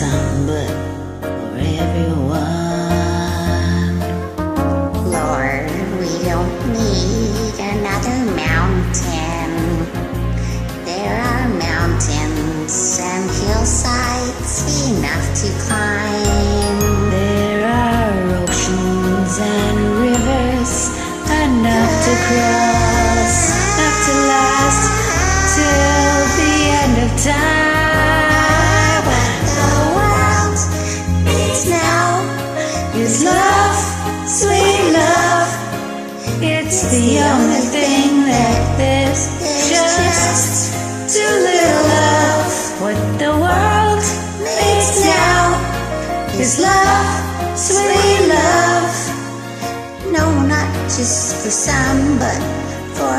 some, but for everyone. Lord, we don't need another mountain. There are mountains and hillsides enough to climb. There are oceans and rivers enough to cross, enough to last till the end of time. What the world needs now Is love, sweet love. It's the only thing that there's just too little of. What the world needs now is love, sweet love. No, not just for some, but for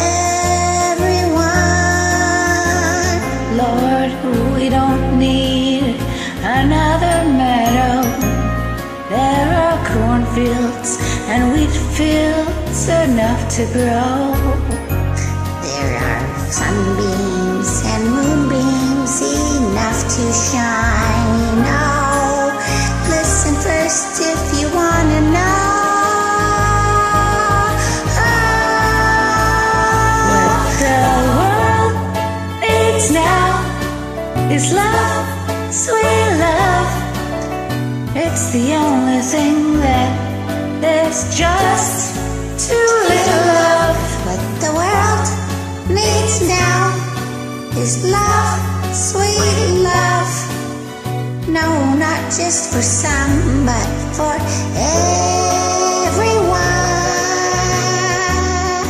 everyone. Lord, we don't need another meadow. There are cornfields and wheat fields enough to grow. There are sunbeams and moonbeams enough to shine. Oh, listen first if you wanna know. What the world needs now is love, sweet love. It's the only thing that there's just too little of. What the world needs now is love, sweet love. No, not just for some, but for everyone.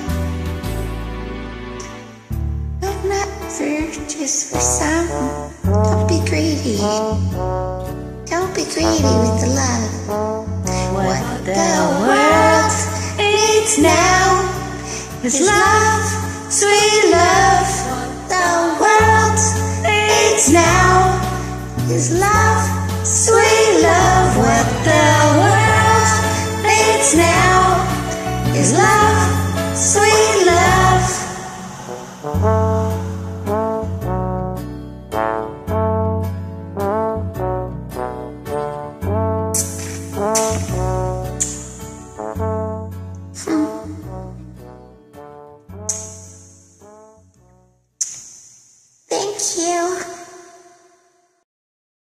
No, not just for some. Don't be greedy. Don't be greedy with the love. What the world needs now is love, sweet love. The world Needs now is love, sweet love. What the world needs now is love, sweet love. Thank you.